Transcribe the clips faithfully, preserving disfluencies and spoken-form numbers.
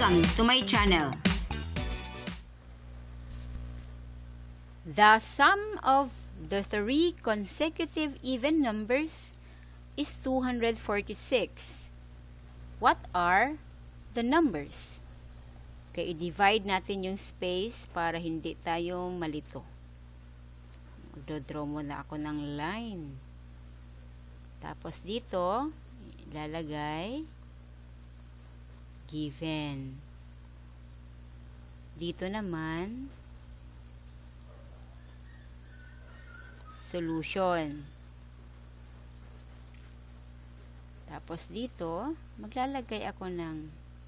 Welcome to my channel. The sum of the three consecutive even numbers is two hundred forty-six. What are the numbers? Okay, i-divide natin yung space para hindi tayo malito. Magdodraw muna ako ng line. Tapos dito, ilalagay given. Dito naman, solution. Tapos dito, maglalagay ako ng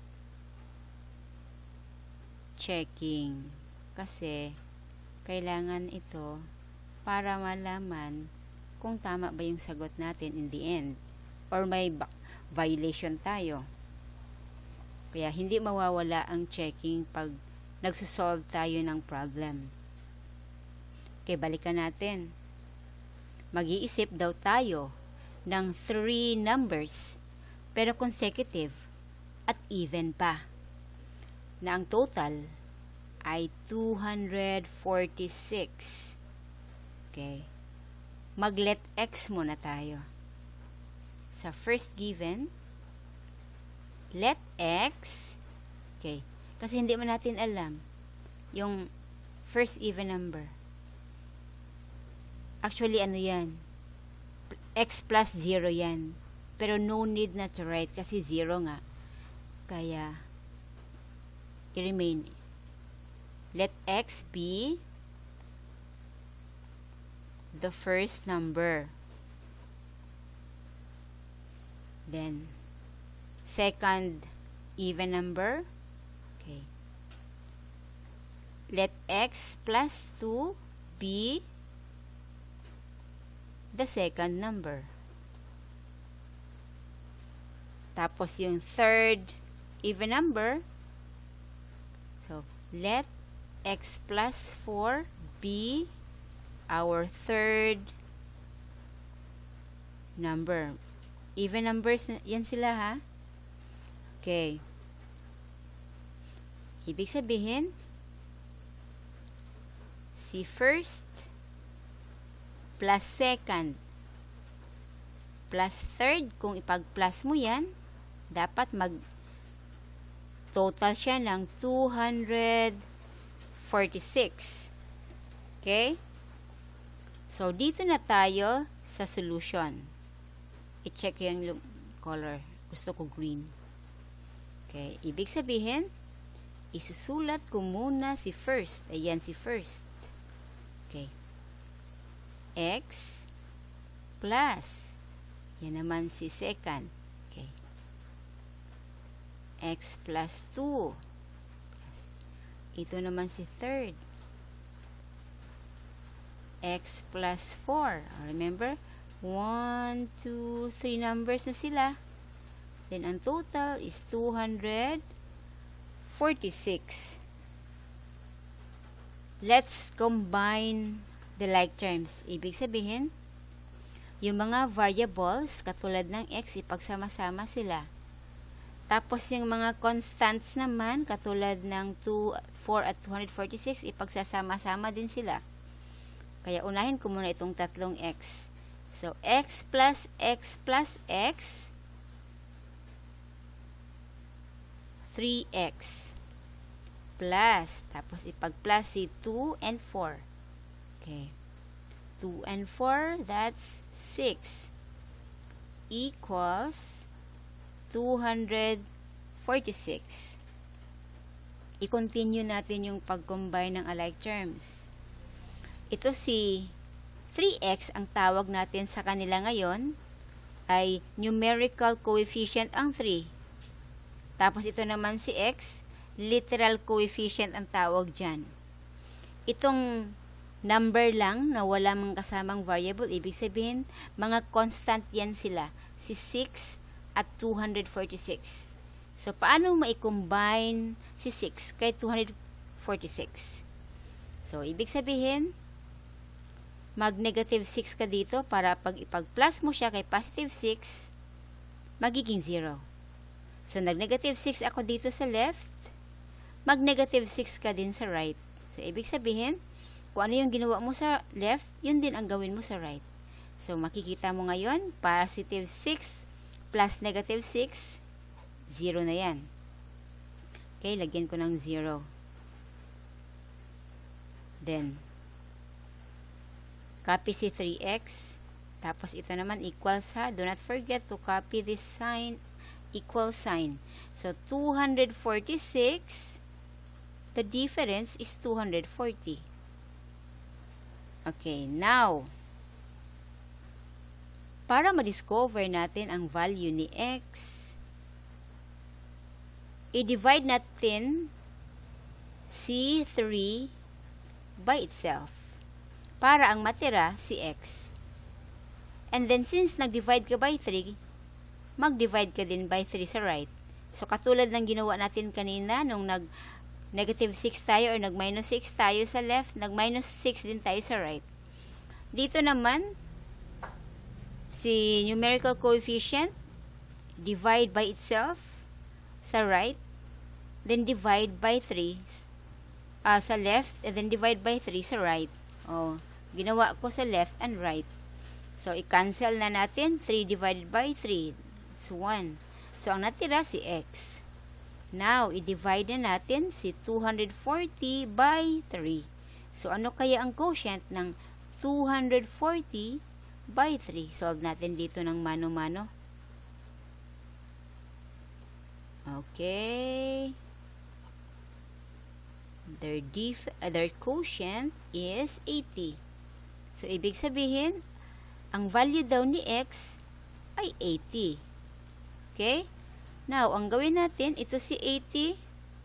checking. Kasi, kailangan ito para malaman kung tama ba yung sagot natin in the end. Or may violation tayo. Kaya, hindi mawawala ang checking pag nagsosolve tayo ng problem. Okay, balikan natin. Mag-iisip daw tayo ng three numbers, pero consecutive at even pa, na ang total ay two hundred forty-six. Okay. Mag-let x muna tayo. Sa first given, let x, okay, kasi hindi man natin alam yung first even number. Actually, ano yan? X plus zero yan. Pero no need na to write kasi zero nga. Kaya, i-remain. Let x be the first number. Then, second even number. Okay. Let x plus two be the second number. Tapos yung third even number. So, let x plus four be our third number. Even numbers yan sila, ha? Okay. Ibig sabihin, si first plus second plus third, kung ipag-plus mo yan, dapat mag total siya ng two hundred forty-six. Okay? So, dito na tayo sa solution. I-check yung color. Gusto ko green. Okay. Ibig sabihin, isusulat ko muna si first. Ayan si first. Okay. X plus. Yan naman si second. Okay. X plus two. Ito naman si third. X plus four. Remember? one, two, three numbers na sila. Then, ang total is two hundred forty-six. Let's combine the like terms. Ibig sabihin, yung mga variables, katulad ng x, ipagsama-sama sila. Tapos, yung mga constants naman, katulad ng two, four at two hundred forty-six, ipagsasama-sama din sila. Kaya, unahin ko muna itong tatlong x. So, x plus x plus x, three x, plus, tapos ipag-plus si two and four. Okay. two and four, that's six, equals two hundred forty-six. I-continue natin yung pag-combine ng alike terms. Ito si three x, ang tawag natin sa kanila ngayon, ay numerical coefficient ang three. Tapos ito naman si x, literal coefficient ang tawag dyan. Itong number lang na wala mang kasamang variable, ibig sabihin, mga constant yan sila. Si six at two hundred forty-six. So, paano ma-combine si six kay two hundred forty-six? So, ibig sabihin, mag-negative six ka dito para pag ipag-plus mo siya kay positive six, magiging zero. So, nag-negative six ako dito sa left. mag-negative six ka din sa right. So, ibig sabihin, kung ano yung ginawa mo sa left, yun din ang gawin mo sa right. So, makikita mo ngayon, positive six plus negative six, zero na yan. Okay, lagyan ko ng zero. Then, copy si three x. Tapos, ito naman equals ha. Do not forget to copy this sign, equal sign. So, two hundred forty-six, the difference is two hundred forty. Okay, now, para ma-discover natin ang value ni x, i-divide natin si three by itself para ang matira si x. And then, since nag-divide ka by three, mag-divide ka din by three sa right. So, katulad ng ginawa natin kanina, nung nag-negative six tayo or nag-minus six tayo sa left, nag-minus six din tayo sa right. Dito naman, si numerical coefficient, divide by itself sa right, then divide by three uh, sa left, and then divide by three sa right. Oh, ginawa ko sa left and right. So, i-cancel na natin. three divided by three. It's one. So, ang natira si x. Now, i-divide na natin si two hundred forty by three. So, ano kaya ang quotient ng two hundred forty by three? Solve natin dito ng mano-mano. Okay. Their, dif uh, their quotient is eighty. So, ibig sabihin, ang value daw ni x ay eighty. Okay? Now, ang gawin natin, ito si eighty.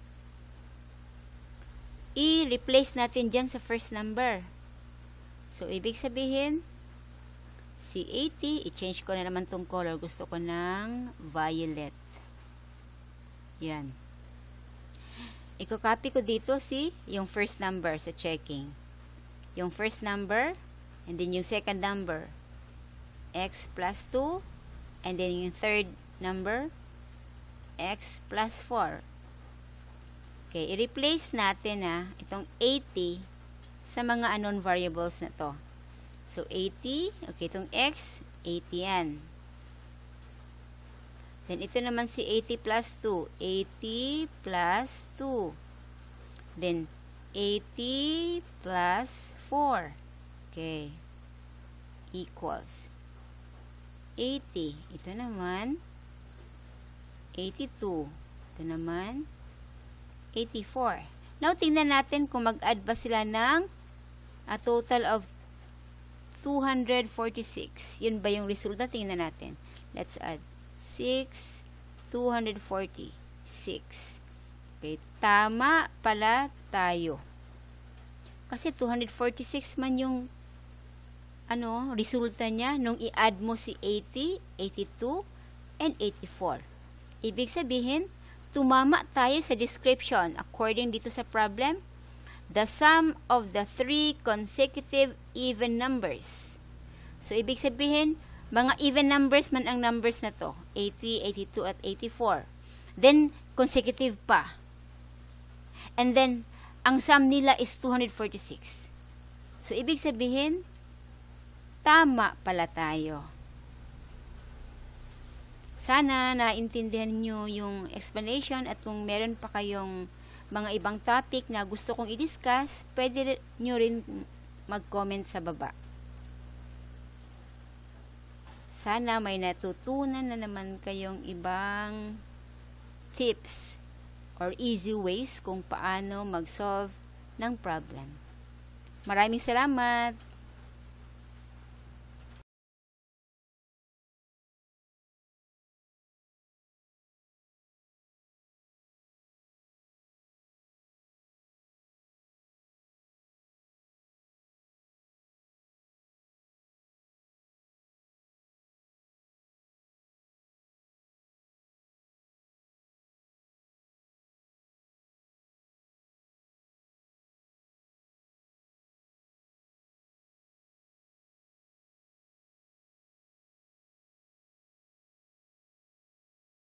I-replace natin dyan sa first number. So, ibig sabihin, si eighty, i-change ko na naman tong color. Gusto ko ng violet. Yan. Iko-copy ko dito si yung first number sa checking. Yung first number, and then yung second number, x plus two, and then yung third number, x plus four. Okay, i-replace natin na itong eighty sa mga unknown variables na to. So, eighty, okay, itong x, eighty yan. Then, ito naman si eighty plus two, eighty plus two. Then, eighty plus four. Okay, equals eighty. Ito naman, eighty-two. Ito naman, eighty-four. Now, tingnan natin kung mag-add ba sila ng a total of two hundred forty-six. Yun ba yung resulta? Tingnan natin. Let's add six, two hundred forty-six. Okay, tama pala tayo. Kasi two hundred forty-six man yung ano, resulta niya nung i-add mo si eighty, eighty-two, and eighty-four. Ibig sabihin, tumama tayo sa description. According dito sa problem, the sum of the three consecutive even numbers. So, ibig sabihin, mga even numbers man ang numbers na to. eighty, eighty-two, at eighty-four. Then, consecutive pa. And then, ang sum nila is two hundred forty-six. So, ibig sabihin, tama pala tayo. Sana naintindihan nyo yung explanation, at kung meron pa kayong mga ibang topic na gusto kong i-discuss, pwede nyo rin mag-comment sa baba. Sana may natutunan na naman kayong ibang tips or easy ways kung paano mag-solve ng problem. Maraming salamat!